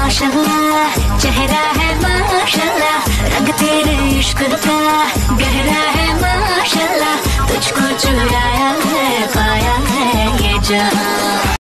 माशाल्लाह चेहरा है माशाल्लाह, रंग तेरे इश्क का गहरा है माशाल्लाह, तुझको चुराया है पाया है ये जहां।